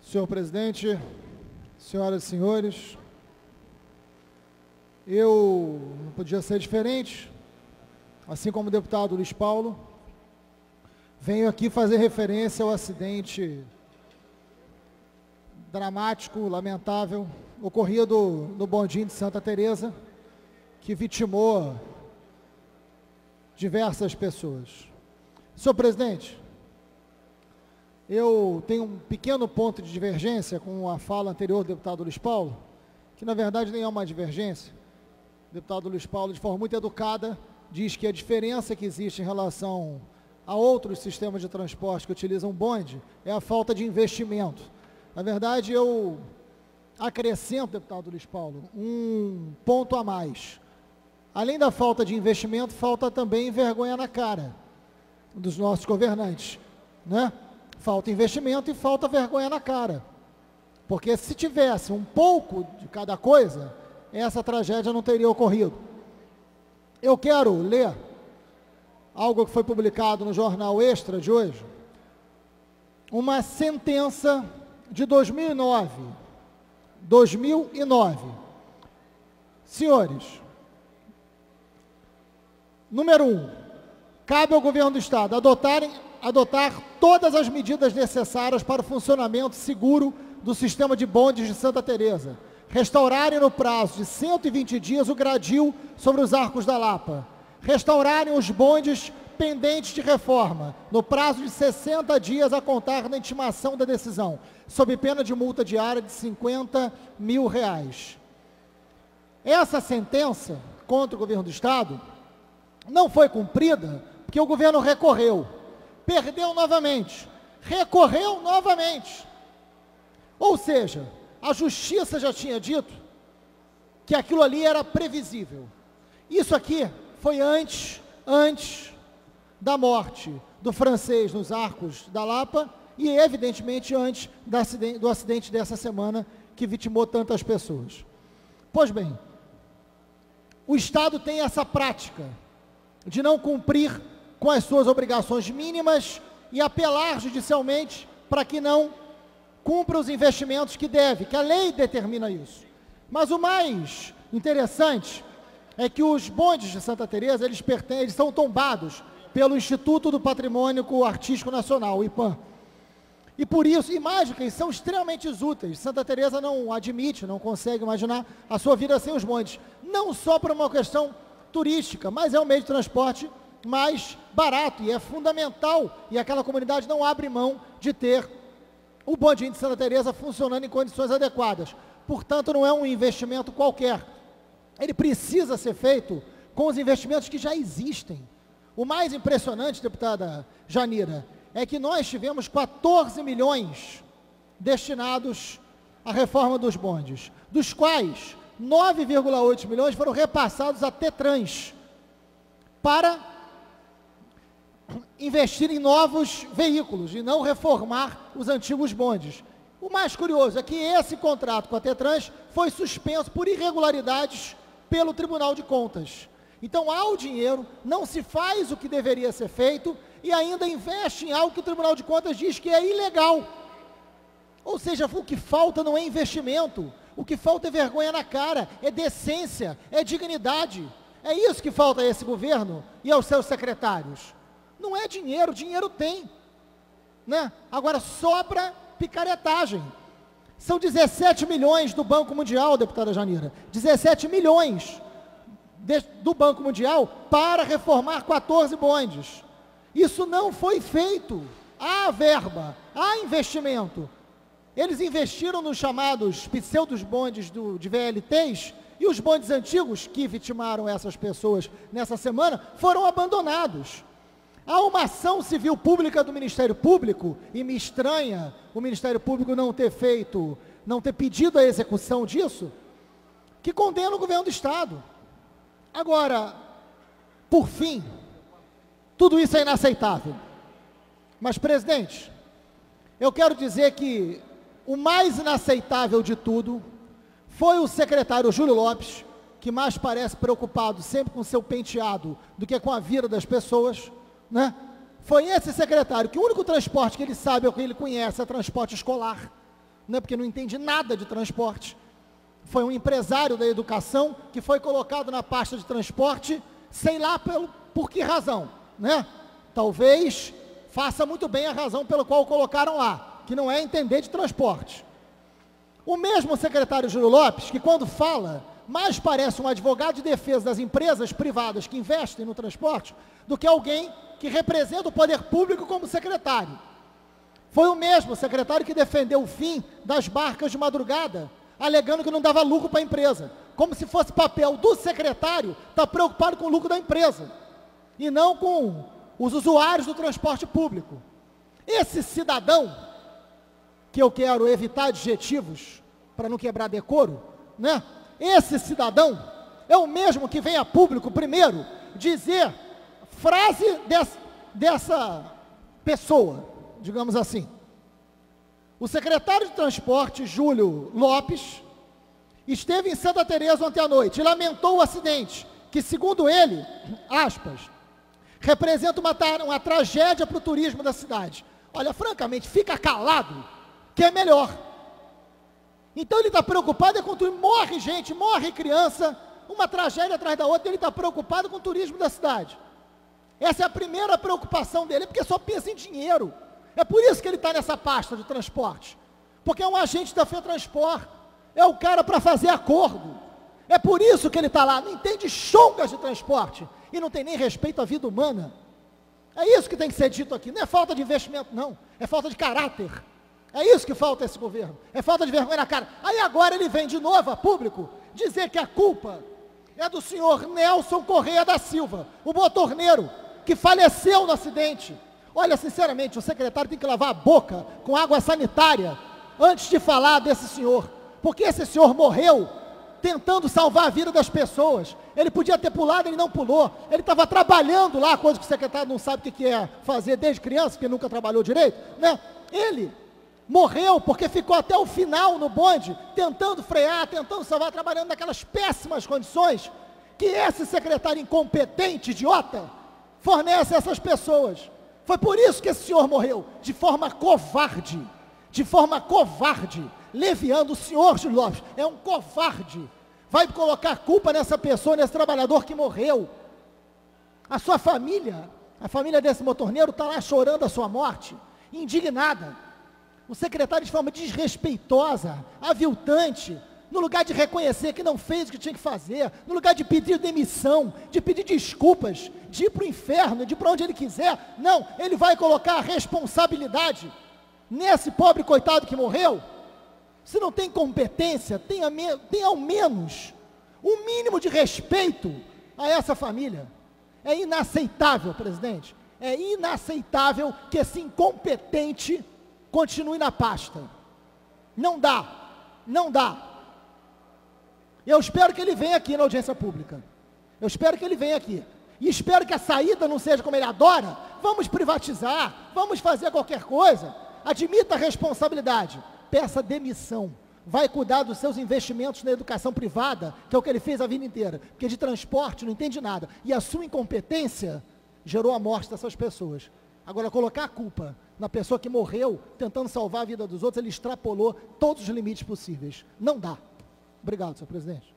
Senhor presidente, senhoras e senhores, eu não podia ser diferente, assim como o deputado Luiz Paulo, venho aqui fazer referência ao acidente dramático, lamentável, ocorrido no bondinho de Santa Teresa, que vitimou diversas pessoas. Senhor presidente, eu tenho um pequeno ponto de divergência com a fala anterior do deputado Luiz Paulo, que na verdade nem é uma divergência. O deputado Luiz Paulo, de forma muito educada, diz que a diferença que existe em relação a outros sistemas de transporte que utilizam bonde é a falta de investimento. Na verdade, eu acrescento, deputado Luiz Paulo, um ponto a mais. Além da falta de investimento, falta também vergonha na cara dos nossos governantes, né? Falta investimento e falta vergonha na cara. Porque se tivesse um pouco de cada coisa, essa tragédia não teria ocorrido. Eu quero ler algo que foi publicado no Jornal Extra de hoje, uma sentença de 2009. Senhores, número 1, cabe ao governo do Estado adotar todas as medidas necessárias para o funcionamento seguro do sistema de bondes de Santa Teresa, restaurarem no prazo de 120 dias o gradil sobre os arcos da Lapa, restaurarem os bondes pendentes de reforma, no prazo de 60 dias a contar da intimação da decisão, sob pena de multa diária de R$50 mil. Essa sentença contra o governo do Estado não foi cumprida porque o governo recorreu, perdeu novamente, recorreu novamente. Ou seja, a justiça já tinha dito que aquilo ali era previsível. Isso aqui foi antes da morte do francês nos arcos da Lapa e, evidentemente, antes do acidente dessa semana que vitimou tantas pessoas. Pois bem, o Estado tem essa prática de não cumprir com as suas obrigações mínimas e apelar judicialmente para que não cumpra os investimentos que deve, que a lei determina isso. Mas o mais interessante é que os bondes de Santa Teresa, eles são tombados pelo Instituto do Patrimônio Artístico Nacional, o IPAM. E por isso, imagens são extremamente úteis. Santa Teresa não admite, não consegue imaginar a sua vida sem os bondes. Não só por uma questão turística, mas é um meio de transporte mais barato e é fundamental. E aquela comunidade não abre mão de ter o bondinho de Santa Teresa funcionando em condições adequadas. Portanto, não é um investimento qualquer. Ele precisa ser feito com os investimentos que já existem. O mais impressionante, deputada Janira, é que nós tivemos 14 milhões destinados à reforma dos bondes, dos quais 9,8 milhões foram repassados à Tetrans para investir em novos veículos e não reformar os antigos bondes. O mais curioso é que esse contrato com a Tetrans foi suspenso por irregularidades pelo Tribunal de Contas. Então, há o dinheiro, não se faz o que deveria ser feito e ainda investe em algo que o Tribunal de Contas diz que é ilegal. Ou seja, o que falta não é investimento, o que falta é vergonha na cara, é decência, é dignidade. É isso que falta a esse governo e aos seus secretários. Não é dinheiro, dinheiro tem, né? Agora sobra picaretagem. São 17 milhões do Banco Mundial, deputada Janira, 17 milhões do Banco Mundial para reformar 14 bondes. Isso não foi feito. Há verba, há investimento. Eles investiram nos chamados pseudos bondes de VLTs e os bondes antigos que vitimaram essas pessoas nessa semana foram abandonados. Há uma ação civil pública do Ministério Público, e me estranha o Ministério Público não ter pedido a execução disso, que condena o governo do Estado. Agora, por fim, tudo isso é inaceitável. Mas, presidente, eu quero dizer que o mais inaceitável de tudo foi o secretário Júlio Lopes, que mais parece preocupado sempre com seu penteado do que com a vida das pessoas, né? Foi esse secretário que o único transporte que ele sabe, ou que ele conhece, é transporte escolar. né, porque não entende nada de transporte. Foi um empresário da educação que foi colocado na pasta de transporte, sei lá por que razão, né? Talvez faça muito bem a razão pela qual o colocaram lá, que não é entender de transporte. O mesmo secretário Júlio Lopes, que quando fala, mais parece um advogado de defesa das empresas privadas que investem no transporte, do que alguém que representa o poder público como secretário. Foi o mesmo secretário que defendeu o fim das barcas de madrugada, alegando que não dava lucro para a empresa, como se fosse papel do secretário estar preocupado com o lucro da empresa, e não com os usuários do transporte público. Esse cidadão, que eu quero evitar adjetivos, para não quebrar decoro, né? Esse cidadão é o mesmo que vem a público primeiro dizer frase dessa pessoa, digamos assim. O secretário de transporte, Júlio Lopes, esteve em Santa Teresa ontem à noite e lamentou o acidente, que segundo ele, aspas, representa uma tragédia para o turismo da cidade. Olha, francamente, fica calado, que é melhor. Então ele está preocupado com tudo, morre gente, morre criança, uma tragédia atrás da outra, ele está preocupado com o turismo da cidade. Essa é a primeira preocupação dele, porque só pensa em dinheiro. É por isso que ele está nessa pasta de transporte, porque é um agente da FETransport, é o cara para fazer acordo. É por isso que ele está lá, não entende chongas de transporte, e não tem nem respeito à vida humana. É isso que tem que ser dito aqui, não é falta de investimento não, é falta de caráter. É isso que falta a esse governo, é falta de vergonha na cara. Aí agora ele vem de novo a público dizer que a culpa é do senhor Nelson Correia da Silva, o motorneiro, que faleceu no acidente. Olha, sinceramente, o secretário tem que lavar a boca com água sanitária antes de falar desse senhor, porque esse senhor morreu tentando salvar a vida das pessoas. Ele podia ter pulado, ele não pulou, ele estava trabalhando lá, coisa que o secretário não sabe o que é fazer desde criança, porque nunca trabalhou direito, né? Ele morreu porque ficou até o final no bonde, tentando frear, tentando salvar, trabalhando naquelas péssimas condições que esse secretário incompetente, idiota, fornece a essas pessoas. Foi por isso que esse senhor morreu, de forma covarde, leviando. O senhor Júlio Lopes é um covarde, vai colocar culpa nessa pessoa, nesse trabalhador que morreu. A sua família, a família desse motorneiro está lá chorando a sua morte, indignada. O secretário, de forma desrespeitosa, aviltante, no lugar de reconhecer que não fez o que tinha que fazer, no lugar de pedir demissão, de pedir desculpas, de ir para o inferno, de ir para onde ele quiser, não, ele vai colocar a responsabilidade nesse pobre coitado que morreu. Se não tem competência, tenha ao menos um mínimo de respeito a essa família. É inaceitável, presidente, é inaceitável que esse incompetente continue na pasta. Não dá, não dá. Eu espero que ele venha aqui na audiência pública. Eu espero que ele venha aqui. E espero que a saída não seja como ele adora. Vamos privatizar, vamos fazer qualquer coisa. Admita a responsabilidade. Peça demissão. Vai cuidar dos seus investimentos na educação privada, que é o que ele fez a vida inteira. Porque de transporte não entende nada. E a sua incompetência gerou a morte dessas pessoas. Agora, colocar a culpa na pessoa que morreu, tentando salvar a vida dos outros, ele extrapolou todos os limites possíveis. Não dá. Obrigado, senhor presidente.